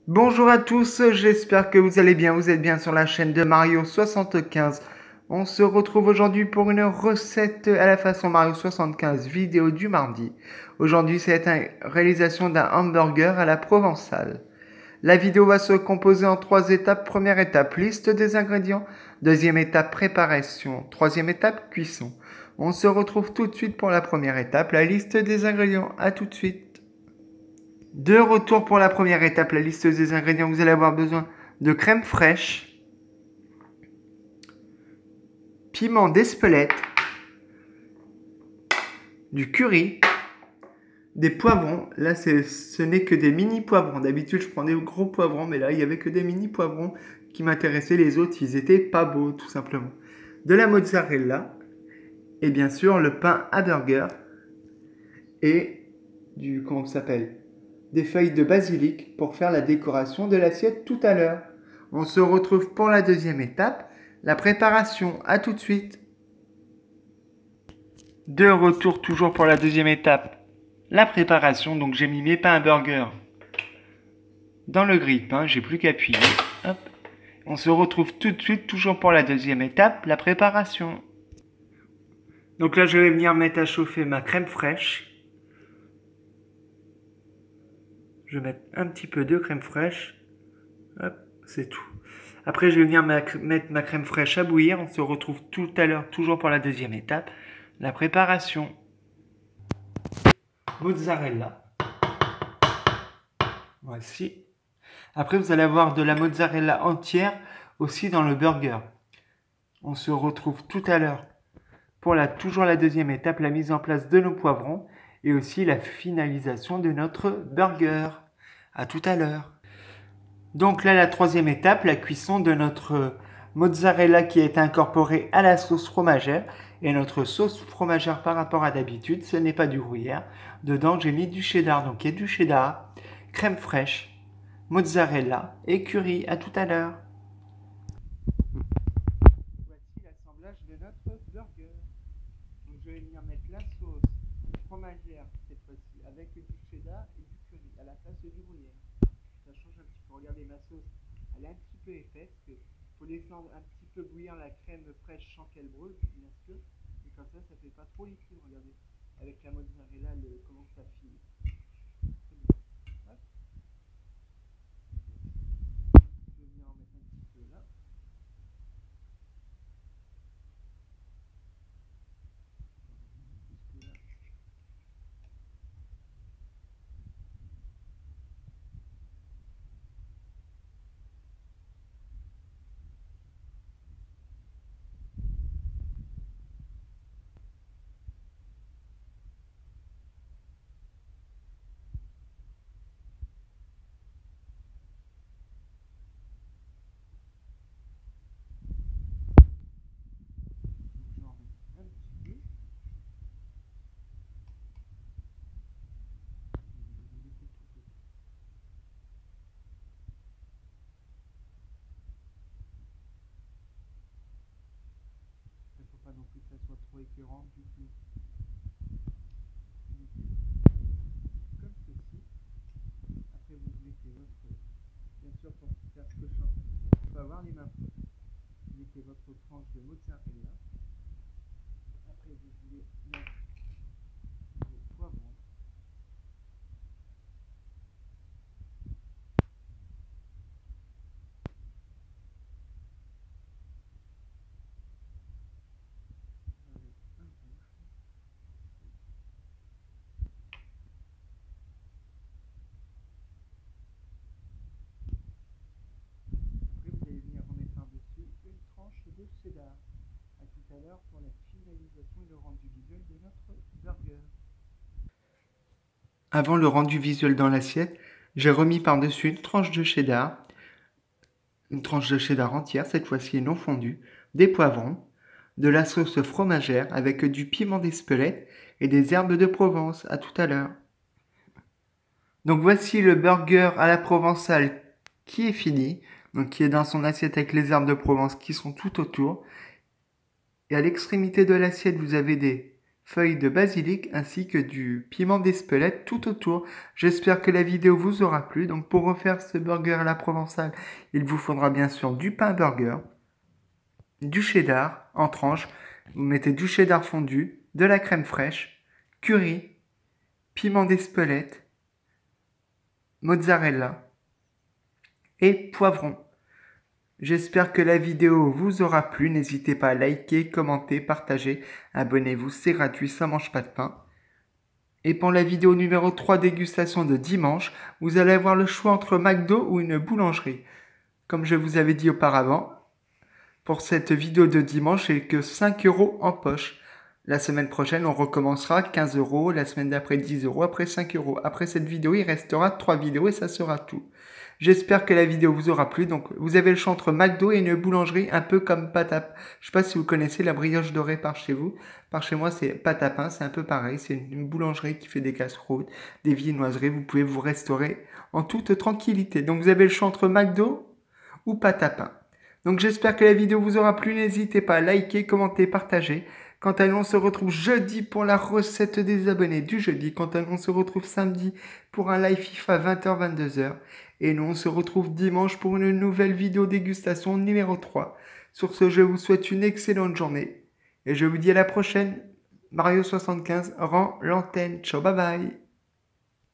Bonjour à tous, j'espère que vous allez bien, vous êtes bien sur la chaîne de Mario75. On se retrouve aujourd'hui pour une recette à la façon Mario75 vidéo du mardi. Aujourd'hui c'est une réalisation d'un hamburger à la provençale. La vidéo va se composer en 3 étapes. Première étape, liste des ingrédients. Deuxième étape, préparation. Troisième étape, cuisson. On se retrouve tout de suite pour la première étape, la liste des ingrédients. À tout de suite. De retour pour la première étape, la liste des ingrédients. Vous allez avoir besoin de crème fraîche, piment d'Espelette, du curry, des poivrons. Là, ce n'est que des mini poivrons. D'habitude, je prends des gros poivrons, mais là, il n'y avait que des mini poivrons qui m'intéressaient. Les autres, ils étaient pas beaux, tout simplement. De la mozzarella, et bien sûr, le pain à burger, et comment ça s'appelle, des feuilles de basilic pour faire la décoration de l'assiette tout à l'heure. On se retrouve pour la deuxième étape, la préparation. À tout de suite. De retour toujours pour la deuxième étape, la préparation. Donc j'ai mis mes pains à burger dans le grille-pain, j'ai plus qu'à appuyer. Hop. On se retrouve tout de suite toujours pour la deuxième étape, la préparation. Donc là je vais venir mettre à chauffer ma crème fraîche. Je vais mettre un petit peu de crème fraîche. Hop, c'est tout. Après, je vais venir mettre ma crème fraîche à bouillir. On se retrouve tout à l'heure, toujours pour la deuxième étape, la préparation. Mozzarella. Voici. Après, vous allez avoir de la mozzarella entière aussi dans le burger. On se retrouve tout à l'heure pour toujours la deuxième étape, la mise en place de nos poivrons et aussi la finalisation de notre burger. À tout à l'heure. Donc là, la troisième étape, la cuisson de notre mozzarella qui est incorporée à la sauce fromagère. Et notre sauce fromagère par rapport à d'habitude, ce n'est pas du gruyère. Dedans, j'ai mis du cheddar, donc il y a du cheddar, crème fraîche, mozzarella et curry. À tout à l'heure. Voici l'assemblage de notre burger. Donc je vais venir mettre la sauce fromagère cette fois-ci avec du cheddar et du curry à la place du gruyère. Ça change un petit peu. Regardez, ma sauce, elle est un petit peu épaisse. Il faut laisser un petit peu bouillir la crème fraîche sans qu'elle brûle, bien sûr. Et comme ça fait pas trop liquide. Regardez, avec la mozzarella, comment ça file. Je vais venir en mettre un petit peu là. Il ne faut pas non plus que ça soit trop écœurant du tout. Comme ceci. Après vous mettez votre, bien sûr pour faire ce que je suis en train de faire, il faut avoir les mains propres. Vous mettez votre tranche de mozzarella. Après vous voulez mettre vos poivrons. De cheddar. À tout à l'heure pour la finalisation et le rendu visuel de notre burger. Avant le rendu visuel dans l'assiette, j'ai remis par-dessus une tranche de cheddar entière, cette fois-ci non fondue, des poivrons, de la sauce fromagère avec du piment d'Espelette et des herbes de Provence. À tout à l'heure. Donc voici le burger à la provençale qui est fini, donc qui est dans son assiette avec les herbes de Provence qui sont tout autour. Et à l'extrémité de l'assiette, vous avez des feuilles de basilic ainsi que du piment d'Espelette tout autour. J'espère que la vidéo vous aura plu. Donc pour refaire ce burger à la provençale, il vous faudra bien sûr du pain burger, du cheddar en tranches, vous mettez du cheddar fondu, de la crème fraîche, curry, piment d'Espelette, mozzarella et poivron. J'espère que la vidéo vous aura plu. N'hésitez pas à liker, commenter, partager. Abonnez-vous, c'est gratuit, ça mange pas de pain. Et pour la vidéo numéro 3 dégustation de dimanche, vous allez avoir le choix entre McDo ou une boulangerie. Comme je vous avais dit auparavant, pour cette vidéo de dimanche, j'ai que 5 € en poche. La semaine prochaine, on recommencera 15 €, la semaine d'après 10 €, après 5 €. Après cette vidéo, il restera 3 vidéos et ça sera tout. J'espère que la vidéo vous aura plu. Donc, vous avez le choix entre McDo et une boulangerie, un peu comme Patapin. Je sais pas si vous connaissez la brioche dorée par chez vous. Par chez moi, c'est Patapin, c'est un peu pareil. C'est une boulangerie qui fait des casse-croûtes, des viennoiseries. Vous pouvez vous restaurer en toute tranquillité. Donc, vous avez le choix entre McDo ou Patapin. Donc, j'espère que la vidéo vous aura plu. N'hésitez pas à liker, commenter, partager. Quant à nous, on se retrouve jeudi pour la recette des abonnés du jeudi. Quant à nous, on se retrouve samedi pour un live FIFA 20h, 22h. Et nous, on se retrouve dimanche pour une nouvelle vidéo dégustation numéro 3. Sur ce, je vous souhaite une excellente journée. Et je vous dis à la prochaine. Mario75 rend l'antenne. Ciao, bye bye.